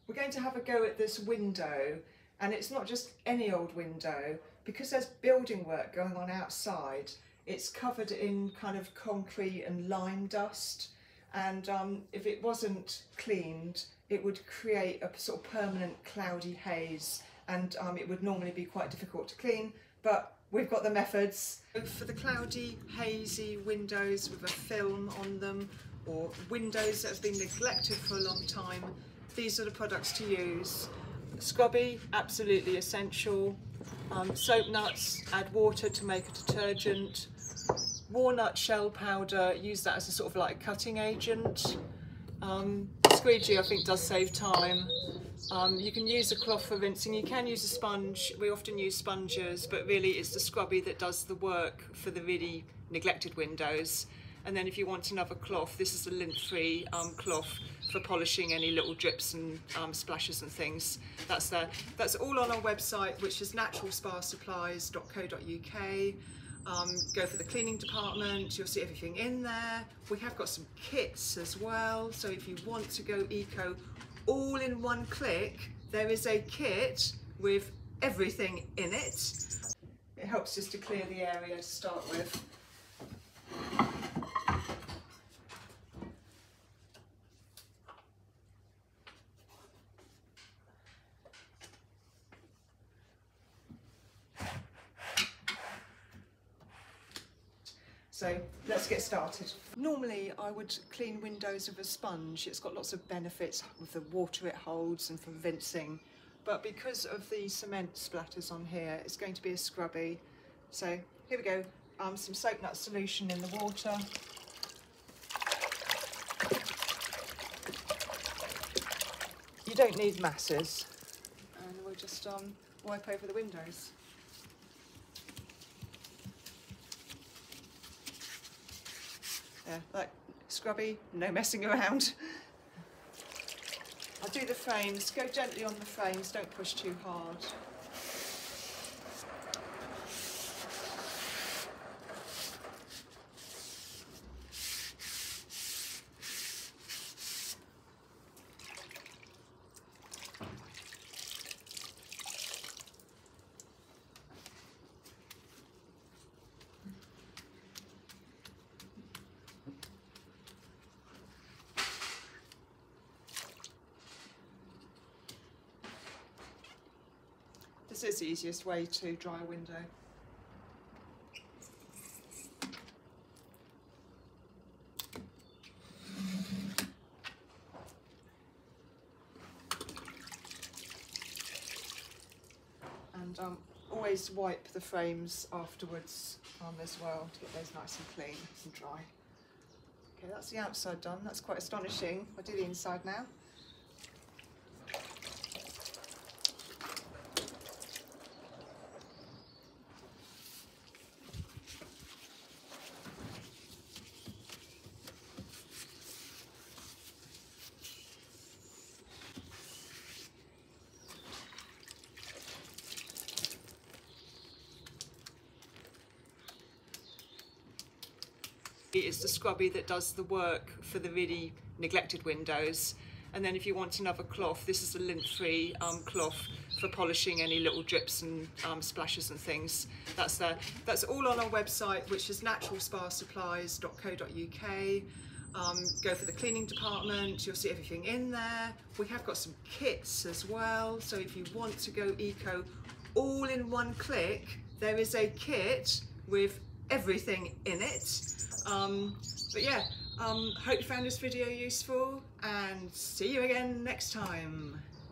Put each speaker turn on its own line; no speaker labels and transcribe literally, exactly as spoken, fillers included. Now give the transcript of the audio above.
We're going to have a go at this window, and it's not just any old window. Because there's building work going on outside, it's covered in kind of concrete and lime dust, and um, if it wasn't cleaned it would create a sort of permanent cloudy haze, and um, it would normally be quite difficult to clean, but we've got the methods. For the cloudy, hazy windows with a film on them, or windows that have been neglected for a long time, these are the products to use. Scrubby, absolutely essential. Um, soap nuts, add water to make a detergent. Walnut shell powder, use that as a sort of like cutting agent. Um, squeegee I think does save time. Um, you can use a cloth for rinsing, you can use a sponge, we often use sponges, but really it's the scrubby that does the work for the really neglected windows. And then if you want another cloth, this is a lint-free um, cloth for polishing any little drips and um, splashes and things. That's there. That's all on our website, which is natural spa supplies dot co dot U K. Um, go for the cleaning department, you'll see everything in there. We have got some kits as well, so if you want to go eco all in one click, there is a kit with everything in it. It helps just to clear the area to start with. So let's get started. Normally I would clean windows with a sponge. It's got lots of benefits with the water it holds and for rinsing. But because of the cement splatters on here, it's going to be a scrubby. So here we go. Um, some soap nut solution in the water. You don't need masses. And we'll just um, wipe over the windows. Yeah, like scrubby, no messing around. I'll do the frames, go gently on the frames, don't push too hard. This is the easiest way to dry a window. And um, always wipe the frames afterwards um, as well to get those nice and clean and dry. Okay, that's the outside done. That's quite astonishing. I'll do the inside now. It's the scrubby that does the work for the really neglected windows. And then if you want another cloth, this is a lint-free um, cloth for polishing any little drips and um, splashes and things. That's there. That's all on our website, which is natural spa supplies dot co dot U K. Um, go for the cleaning department, you'll see everything in there. We have got some kits as well, so if you want to go eco all in one click, there is a kit with everything in it. Um, but yeah, um, hope you found this video useful, and see you again next time.